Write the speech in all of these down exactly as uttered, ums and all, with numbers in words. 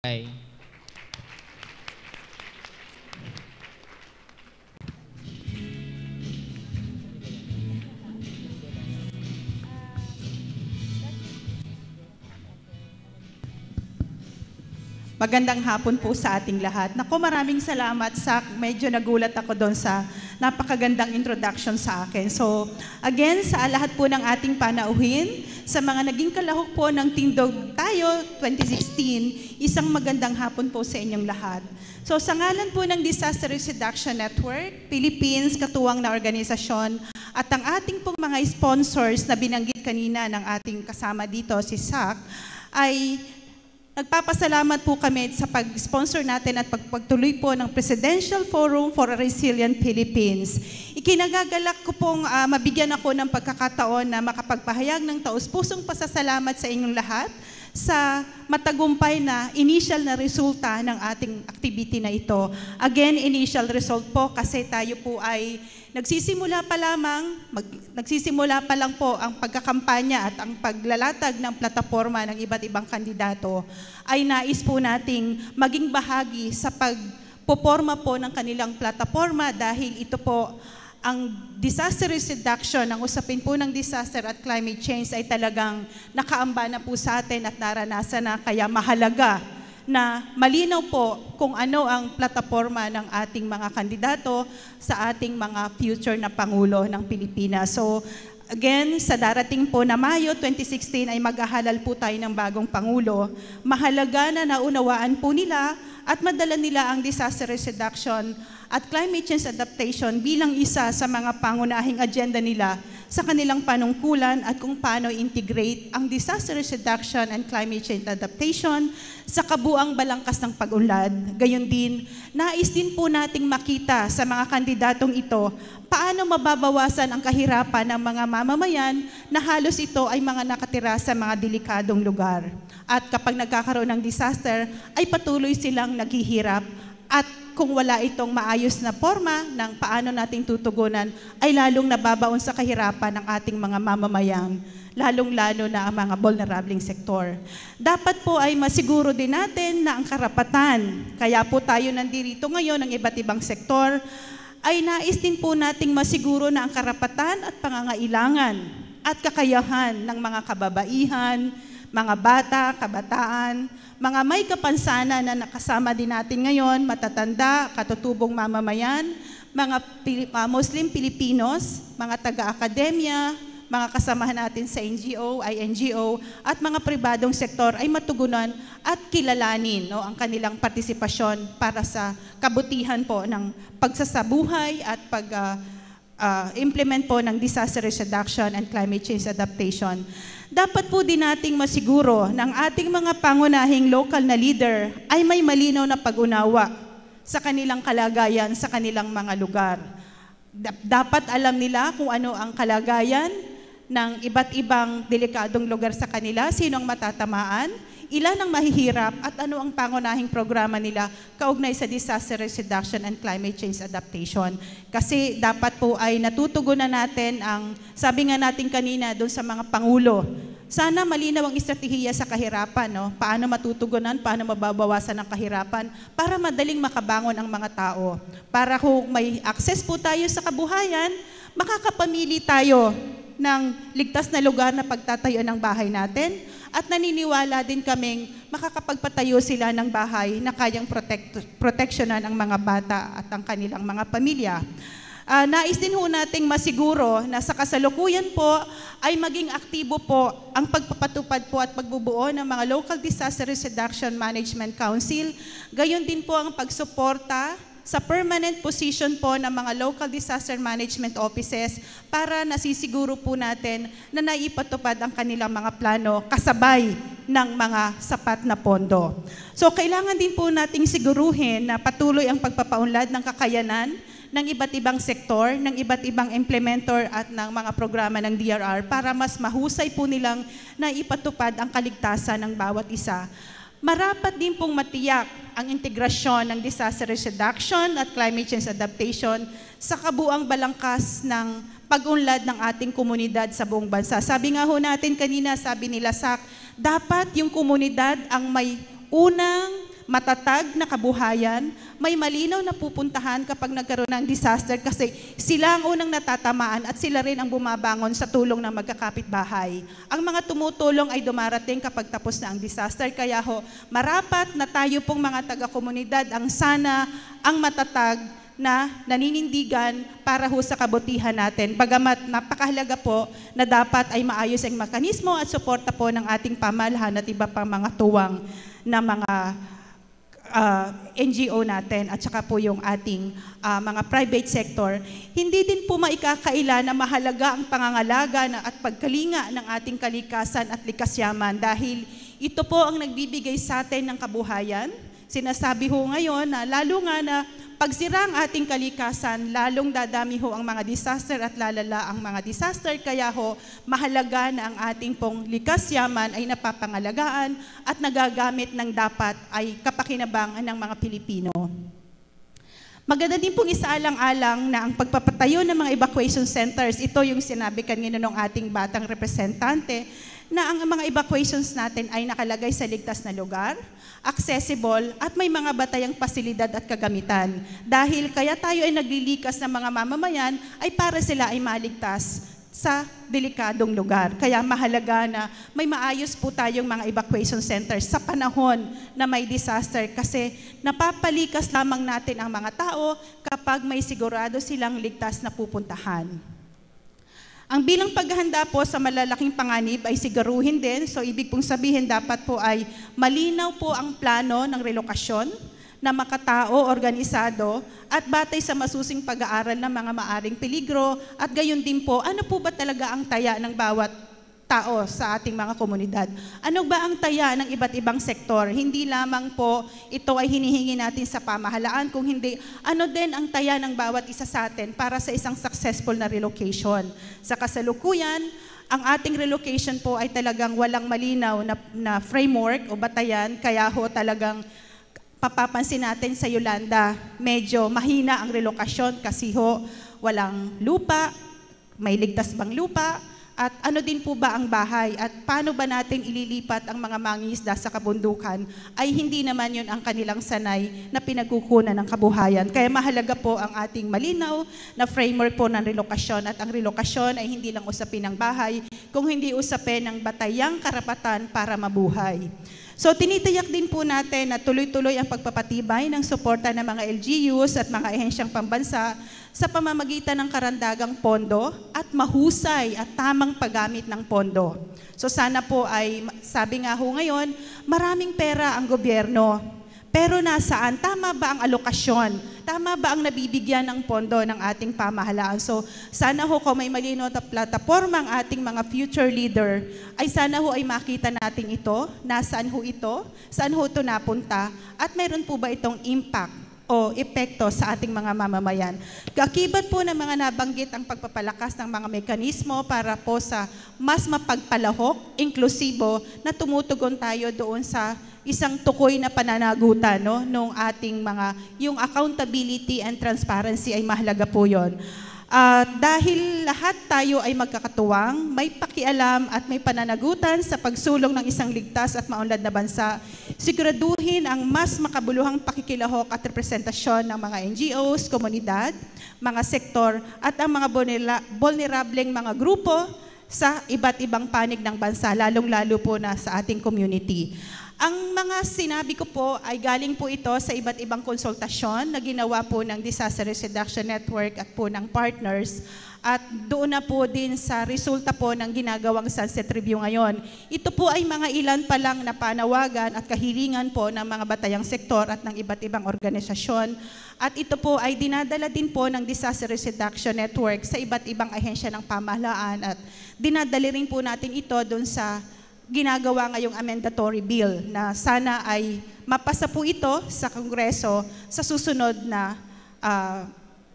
Ay. Magandang hapon po sa ating lahat. Naku, maraming salamat sa medyo nagulat ako doon sa napakagandang introduction sa akin. So, again, sa lahat po ng ating panauhin, sa mga naging kalahok po ng Tindog Tayo twenty sixteen, isang magandang hapon po sa inyong lahat. So, sa ngalan po ng Disaster Risk Reduction Network, Philippines, katuwang na organisasyon, at ang ating pong mga sponsors na binanggit kanina ng ating kasama dito, si S A C, ay nagpapasalamat po kami sa pag-sponsor natin at pagpagtuloy po ng Presidential Forum for a Resilient Philippines. Ikinagagalak ko pong uh, mabigyan ako ng pagkakataon na makapagpahayag ng taus-pusong pasasalamat sa inyong lahat sa matagumpay na initial na resulta ng ating activity na ito. Again, initial result po kasi tayo po ay nagsisimula pa lamang, mag, nagsisimula pa lang po ang pagkakampanya at ang paglalatag ng plataforma ng iba't ibang kandidato ay nais po nating maging bahagi sa pagpoporma po ng kanilang plataforma dahil ito po ang disaster risk reduction, ang usapin po ng disaster at climate change ay talagang nakaamba na po sa atin at naranasan na, kaya mahalaga na malinaw po kung ano ang plataforma ng ating mga kandidato sa ating mga future na Pangulo ng Pilipinas. So again, sa darating po na Mayo twenty sixteen ay maghahalal po tayo ng bagong Pangulo. Mahalaga na naunawaan po nila at madala nila ang disaster risk reduction at climate change adaptation bilang isa sa mga pangunahing agenda nila sa kanilang panungkulan at kung paano integrate ang disaster risk reduction and climate change adaptation sa kabuang balangkas ng pag-unlad. Gayon din, nais din po nating makita sa mga kandidatong ito paano mababawasan ang kahirapan ng mga mamamayan na halos ito ay mga nakatira sa mga delikadong lugar. At kapag nagkakaroon ng disaster, ay patuloy silang naghihirap at kung wala itong maayos na forma ng paano nating tutugunan, ay lalong nababaon sa kahirapan ng ating mga mamamayan, lalong-lalo na ang mga vulnerable sektor. Dapat po ay masiguro din natin na ang karapatan, kaya po tayo nandito ngayon ng iba't ibang sektor, ay nais din po nating masiguro na ang karapatan at pangangailangan at kakayahan ng mga kababaihan, mga bata, kabataan, mga may kapansanan na nakasama din natin ngayon, matatanda, katutubong mamamayan, mga uh, Muslim Pilipinos, mga taga-akademya, mga kasamahan natin sa N G O, I N G O, at mga pribadong sektor ay matugunan at kilalanin no, ang kanilang partisipasyon para sa kabutihan po ng pagsasabuhay at pag uh, uh, implement po ng disaster risk reduction and climate change adaptation. Dapat po din nating masiguro ng ating mga pangunahing local na leader ay may malinaw na pag-unawa sa kanilang kalagayan sa kanilang mga lugar. Dapat alam nila kung ano ang kalagayan ng iba't ibang delikadong lugar sa kanila, sino ang matatamaan, ilan ang mahihirap at ano ang pangunahing programa nila kaugnay sa disaster risk reduction and climate change adaptation. Kasi dapat po ay natutugunan natin ang, sabi nga natin kanina doon sa mga Pangulo, sana malinaw ang estratehiya sa kahirapan, no? Paano matutugunan, paano mababawasan ang kahirapan para madaling makabangon ang mga tao. Para kung may access po tayo sa kabuhayan, makakapamili tayo ng ligtas na lugar na pagtatayo ng bahay natin at naniniwala din kaming makakapagpatayo sila ng bahay na kayang protect, proteksyonan ang mga bata at ang kanilang mga pamilya. Uh, nais din ho nating masiguro na sa kasalukuyan po ay maging aktibo po ang pagpapatupad po at pagbubuo ng mga Local Disaster Risk Reduction Management Council. Gayon din po ang pagsuporta sa permanent position po ng mga local disaster management offices para nasisiguro po natin na naipatupad ang kanilang mga plano kasabay ng mga sapat na pondo. So kailangan din po nating siguruhin na patuloy ang pagpapaunlad ng kakayanan ng iba't ibang sektor, ng iba't ibang implementor at ng mga programa ng D R R para mas mahusay po nilang naipatupad ang kaligtasan ng bawat isa. Marapat din pong matiyak ang integrasyon ng disaster risk reduction at climate change adaptation sa kabuang balangkas ng pag-unlad ng ating komunidad sa buong bansa. Sabi nga ho natin kanina, sabi nila S A C, dapat yung komunidad ang may unang matatag na kabuhayan, may malinaw na pupuntahan kapag nagkaroon ng disaster kasi sila ang unang natatamaan at sila rin ang bumabangon sa tulong ng magkakapitbahay. Ang mga tumutulong ay dumarating kapag tapos na ang disaster. Kaya ho, marapat na tayo pong mga taga-komunidad ang sana ang matatag na naninindigan para ho sa kabutihan natin. Bagamat napakahalaga po na dapat ay maayos ang mekanismo at suporta po ng ating pamahalaan at iba pang mga tuwang na mga Uh, N G O natin at saka po yung ating uh, mga private sector, hindi din po maikakaila na mahalaga ang pangangalaga na at pagkalinga ng ating kalikasan at likas yaman dahil ito po ang nagbibigay sa atin ng kabuhayan. Sinasabi ho ngayon na lalo nga na pagsira ang ating kalikasan, lalong dadami ho ang mga disaster at lalala ang mga disaster. Kaya ho, mahalaga na ang ating pong likas yaman ay napapangalagaan at nagagamit ng dapat ay kapakinabangan ng mga Pilipino. Maganda din pong isaalang-alang na ang pagpapatayo ng mga evacuation centers, ito yung sinabi kanina ng ating batang representante, na ang mga evacuations natin ay nakalagay sa ligtas na lugar, accessible, at may mga batayang pasilidad at kagamitan. Dahil kaya tayo ay naglilikas ng mga mamamayan ay para sila ay maligtas sa delikadong lugar. Kaya mahalaga na may maayos po tayong mga evacuation centers sa panahon na may disaster kasi napapalikas lamang natin ang mga tao kapag may sigurado silang ligtas na pupuntahan. Ang bilang paghahanda po sa malalaking panganib ay siguruhin din. So ibig pong sabihin dapat po ay malinaw po ang plano ng relokasyon na makatao, organisado at batay sa masusing pag-aaral ng mga maaring peligro at gayon din po, ano po ba talaga ang taya ng bawat tao sa ating mga komunidad? Ano ba ang taya ng iba't ibang sektor? Hindi lamang po ito ay hinihingi natin sa pamahalaan, kung hindi, ano din ang taya ng bawat isa sa atin para sa isang successful na relocation. Sa kasalukuyan, ang ating relocation po ay talagang walang malinaw na, na framework o batayan, kaya ho talagang papapansin natin sa Yolanda, medyo mahina ang relokasyon kasi ho walang lupa, may ligtas bang lupa, at ano din po ba ang bahay at paano ba natin ililipat ang mga mangingisda sa kabundukan ay hindi naman yun ang kanilang sanay na pinagkukunan ng kabuhayan. Kaya mahalaga po ang ating malinaw na framework po ng relokasyon at ang relokasyon ay hindi lang usapin ng bahay, kung hindi usapin ng batayang karapatan para mabuhay. So tinitiyak din po natin na tuloy-tuloy ang pagpapatibay ng suporta ng mga L G Us at mga ahensyang pambansa sa pamamagitan ng karandagang pondo at mahusay at tamang paggamit ng pondo. So sana po ay, sabi nga ho ngayon, maraming pera ang gobyerno. Pero nasaan? Tama ba ang alokasyon? Tama ba ang nabibigyan ng pondo ng ating pamahalaan? So sana ho kung may malinaw na plataforma ang ating mga future leader, ay sana ho ay makita natin ito, nasaan ho ito, saan ho ito napunta, at meron po ba itong impact o epekto sa ating mga mamamayan. Kakibat po ng mga nabanggit ang pagpapalakas ng mga mekanismo para po sa mas mapagpalahok, inklusibo, na tumutugon tayo doon sa isang tukoy na pananagutan, no, nung ating mga, yung accountability and transparency ay mahalaga po yun. Uh, dahil lahat tayo ay magkakatuwang, may pakialam at may pananagutan sa pagsulong ng isang ligtas at maunlad na bansa, siguraduhin ang mas makabuluhang pakikilahok at representasyon ng mga N G Os, komunidad, mga sektor at ang mga vulnerableng mga grupo sa iba't ibang panig ng bansa, lalong-lalo po na sa ating community. Ang mga sinabi ko po ay galing po ito sa iba't ibang konsultasyon na ginawa po ng Disaster Risk Reduction Network at po ng partners. At doon na po din sa resulta po ng ginagawang Sunset Review ngayon. Ito po ay mga ilan pa lang na panawagan at kahilingan po ng mga batayang sektor at ng iba't ibang organisasyon. At ito po ay dinadala din po ng Disaster Risk Reduction Network sa iba't ibang ahensya ng pamahalaan at dinadali rin po natin ito doon sa ginagawa ngayong amendatory bill na sana ay mapasa po ito sa Kongreso sa susunod na uh,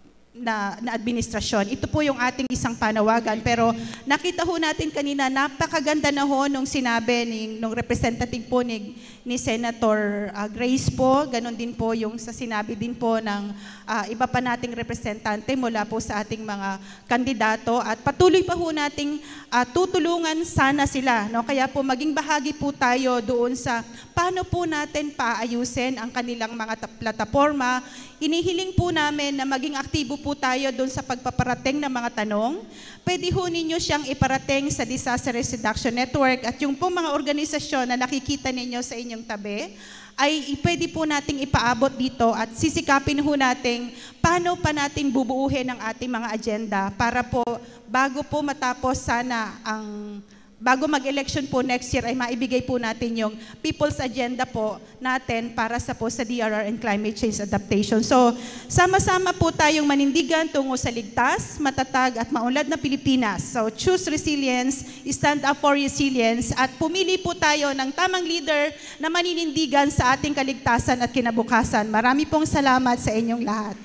na, na administrasyon. Ito po yung ating isang panawagan. Pero nakita ho natin kanina, napakaganda na ho nung sinabi ni, nung representative po ni, ni Senator uh, Grace po, ganon din po yung sa sinabi din po ng uh, iba pa nating representante mula po sa ating mga kandidato at patuloy pa po nating uh, tutulungan sana sila. No? Kaya po maging bahagi po tayo doon sa paano po natin paayusin ang kanilang mga plataforma. Inihiling po namin na maging aktibo po tayo doon sa pagpaparating ng mga tanong. Pwede ho ninyo siyang iparating sa Disaster Risk Reduction Network at yung pong mga organisasyon na nakikita ninyo sa inyong tabi, ay pwede po nating ipaabot dito at sisikapin ho natin paano pa natin bubuuhin ang ating mga agenda para po bago po matapos sana ang bago mag-election po next year ay maibigay po natin yung people's agenda po natin para sa po sa D R R and climate change adaptation. So, sama-sama po tayong manindigan tungo sa ligtas, matatag at maunlad na Pilipinas. So, choose resilience, stand up for resilience at pumili po tayo ng tamang leader na maninindigan sa ating kaligtasan at kinabukasan. Marami pong salamat sa inyong lahat.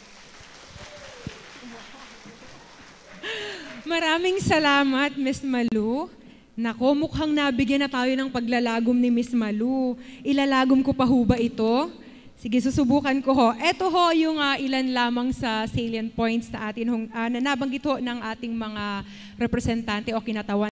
Maraming salamat, Miz Malu. Nako, mukhang nabigyan na tayo ng paglalagom ni Miz Malu. Ilalagom ko pa ho ba ito? Sige, susubukan ko ho. Ito ho yung uh, ilan lamang sa salient points na atin uh, na nabanggit ho ng ating mga representante o kinatawan.